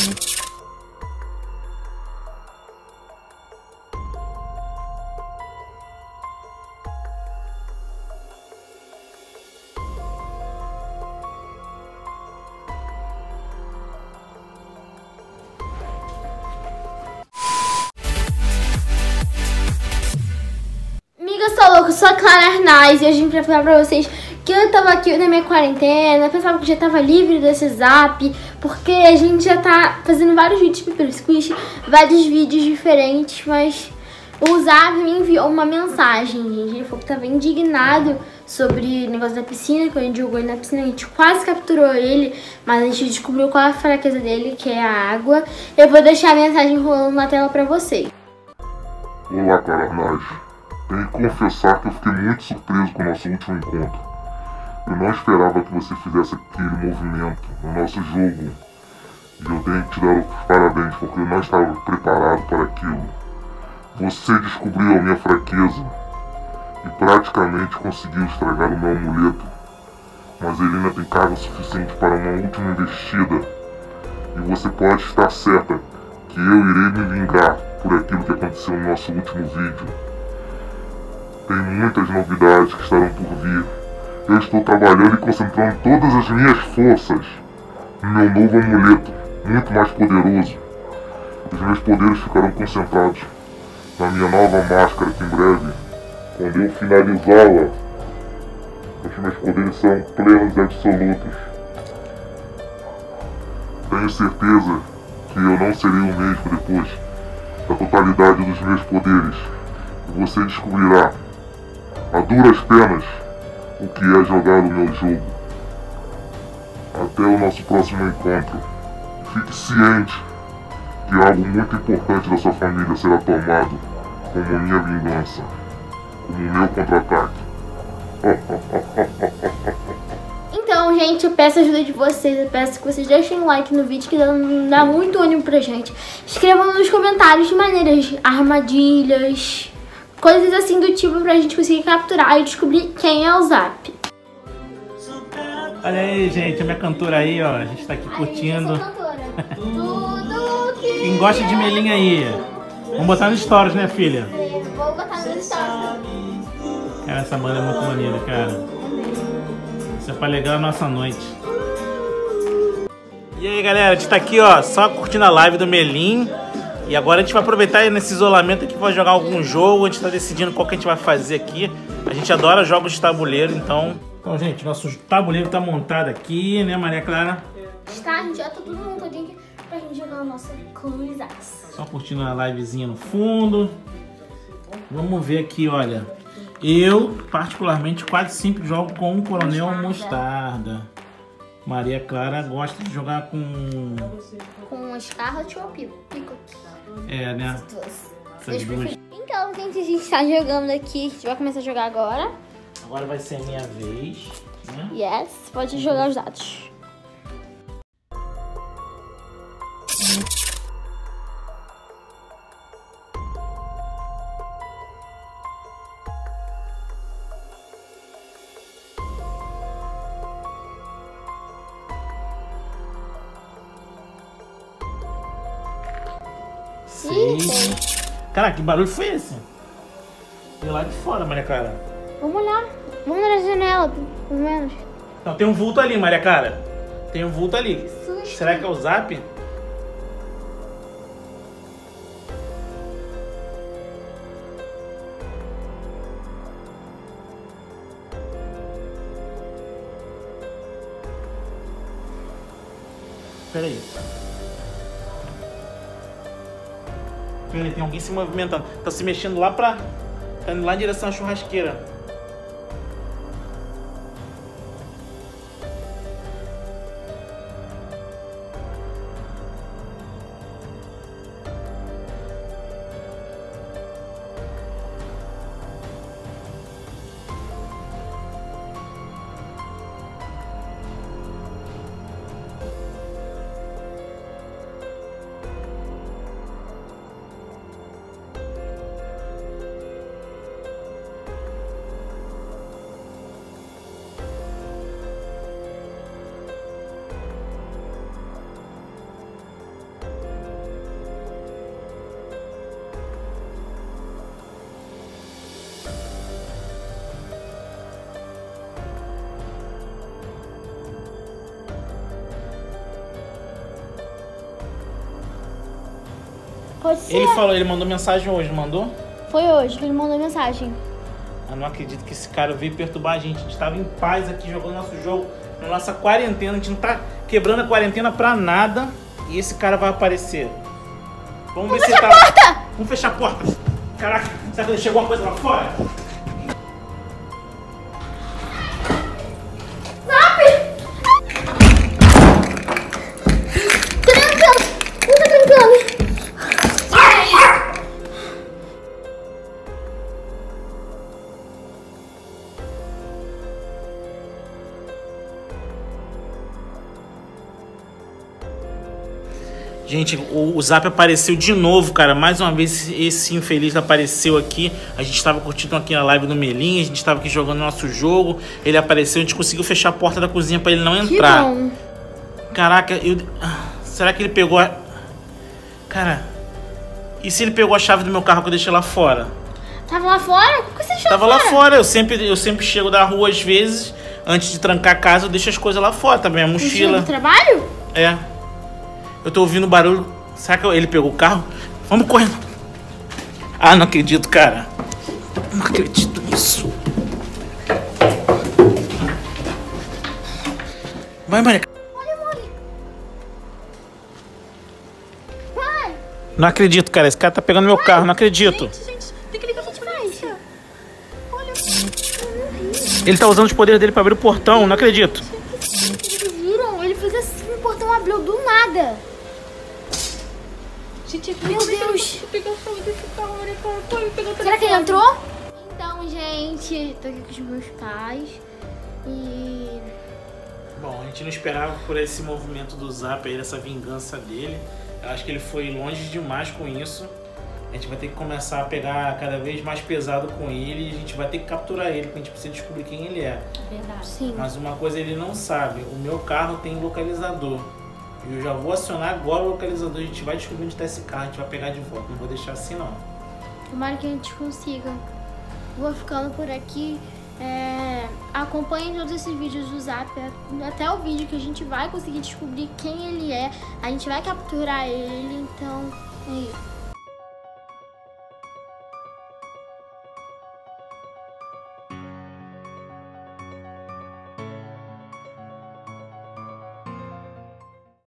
Eu sou a Clara Arnaz e hoje eu vim falar pra vocês que eu tava aqui na minha quarentena, pensava que já tava livre desse zap, porque a gente já tá fazendo vários vídeos pelo Squish, vários vídeos diferentes, mas o zap me enviou uma mensagem, gente. Ele falou que tava indignado sobre o negócio da piscina, que a gente jogou ele na piscina, a gente quase capturou ele, mas a gente descobriu qual é a fraqueza dele, que é a água. Eu vou deixar a mensagem rolando na tela pra vocês. Olá, Clara Arnaz. Tenho que confessar que eu fiquei muito surpreso com o nosso último encontro. Eu não esperava que você fizesse aquele movimento no nosso jogo. E eu tenho que te dar os parabéns, porque eu não estava preparado para aquilo. Você descobriu a minha fraqueza e praticamente conseguiu estragar o meu amuleto. Mas ele ainda tem carga suficiente para uma última investida. E você pode estar certa que eu irei me vingar por aquilo que aconteceu no nosso último vídeo. Tem muitas novidades que estarão por vir. Eu estou trabalhando e concentrando todas as minhas forças no meu novo amuleto, muito mais poderoso. Os meus poderes ficarão concentrados na minha nova máscara, que em breve, quando eu finalizá-la, os meus poderes serão plenos e absolutos. Tenho certeza que eu não serei o mesmo depois da totalidade dos meus poderes. E você descobrirá a duras penas o que é jogar o meu jogo. Até o nosso próximo encontro. Fique ciente que algo muito importante da sua família será tomado como minha vingança, como meu contra-ataque. Então, gente, eu peço a ajuda de vocês, eu peço que vocês deixem um like no vídeo, que dá muito ânimo pra gente. Escrevam nos comentários de maneiras, armadilhas, coisas assim do tipo, pra gente conseguir capturar e descobrir quem é o Zap. Olha aí, gente, a minha cantora aí, ó. A gente tá aqui curtindo. Tudo que... Quem gosta de melinha aí? Vamos botar nos stories, né, filha? Vou botar nos stories. Cara, essa banda é muito maneira, cara. Isso é pra alegar a nossa noite. E aí, galera, a gente tá aqui, ó, só curtindo a live do Melim. E agora a gente vai aproveitar nesse isolamento aqui para jogar algum jogo. A gente tá decidindo qual que a gente vai fazer aqui. A gente adora jogos de tabuleiro, então... Então, gente, nosso tabuleiro tá montado aqui, né, Maria Clara? Está, a gente já tá tudo montadinho aqui pra gente jogar o nosso cluzaço. Só curtindo a livezinha no fundo. Vamos ver aqui, olha. Eu, particularmente, quase sempre jogo com o Coronel Mostarda. Maria Clara gosta de jogar com Scarlet ou Pico. É, né? Essas duas. Então, gente, a gente tá jogando aqui. A gente vai começar a jogar agora. Agora vai ser a minha vez, né? Yes, pode jogar os dados. Caraca, que barulho foi esse? Veio lá de fora, Maria Clara. Vamos olhar. Vamos na janela, pelo menos. Não, tem um vulto ali, Maria Clara. Tem um vulto ali. Será que é o Zap? Peraí. Peraí, tem alguém se movimentando. Tá se mexendo lá pra... Tá indo lá em direção à churrasqueira. Pode ser. Ele mandou mensagem hoje, não mandou? Foi hoje que ele mandou mensagem. Eu não acredito que esse cara veio perturbar a gente. A gente tava em paz aqui jogando nosso jogo, na nossa quarentena. A gente não tá quebrando a quarentena pra nada. E esse cara vai aparecer. Vamos ver se ele tá... Porta! Vamos fechar a porta. Caraca, será que ele chegou alguma coisa lá fora? Gente, o Zap apareceu de novo, cara. Mais uma vez esse infeliz apareceu aqui. A gente tava curtindo aqui a live do Melim. A gente tava aqui jogando nosso jogo. Ele apareceu, a gente conseguiu fechar a porta da cozinha pra ele não entrar. Que bom. Caraca, será que ele pegou a... Cara, e se ele pegou a chave do meu carro que eu deixei lá fora? Tava lá fora? Por que você deixou Tava lá fora. Eu sempre chego da rua às vezes. Antes de trancar a casa, eu deixo as coisas lá fora, tá? Minha mochila. Do trabalho? É. Eu tô ouvindo barulho. Será que ele pegou o carro? Vamos correndo. Ah, não acredito, cara. Não acredito nisso. Vai, Maria. Olha, mãe. Vai. Não acredito, cara. Esse cara tá pegando meu carro. Não acredito. Gente, tem que ligar pra polícia. Olha. Ele tá usando os poderes dele pra abrir o portão. Não acredito. Vocês viram? Ele fez assim, o portão abriu do nada. Gente, Meu Deus. Pegou a chave desse carro, Maria Clara. Pô, pegou o Será que ele telefone. entrou? Então, gente, tô aqui com os meus pais. E... Bom, a gente não esperava por esse movimento do Zap aí, essa vingança dele. Eu acho que ele foi longe demais com isso. A gente vai ter que começar a pegar cada vez mais pesado com ele. E a gente vai ter que capturar ele, porque a gente precisa descobrir quem ele é. Verdade. Sim. Mas uma coisa ele não sabe, o meu carro tem localizador. E eu já vou acionar agora o localizador, a gente vai descobrir onde está esse carro, a gente vai pegar de volta. Não vou deixar assim não. Tomara que a gente consiga. Vou ficando por aqui. Acompanhem todos esses vídeos do Zap até o vídeo que a gente vai conseguir descobrir quem ele é. A gente vai capturar ele, então é isso.